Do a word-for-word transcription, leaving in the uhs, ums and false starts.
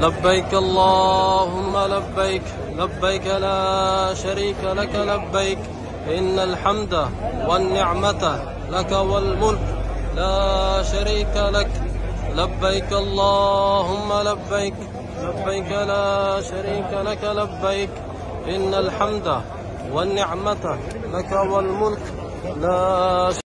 لبيك اللهم لبيك لبيك لا شريك لك لبيك إن الحمد والنعمة لك والملك لا شريك لك لبيك اللهم لبيك لبيك لا شريك لك لبيك إن الحمد والنعمة لك والملك لا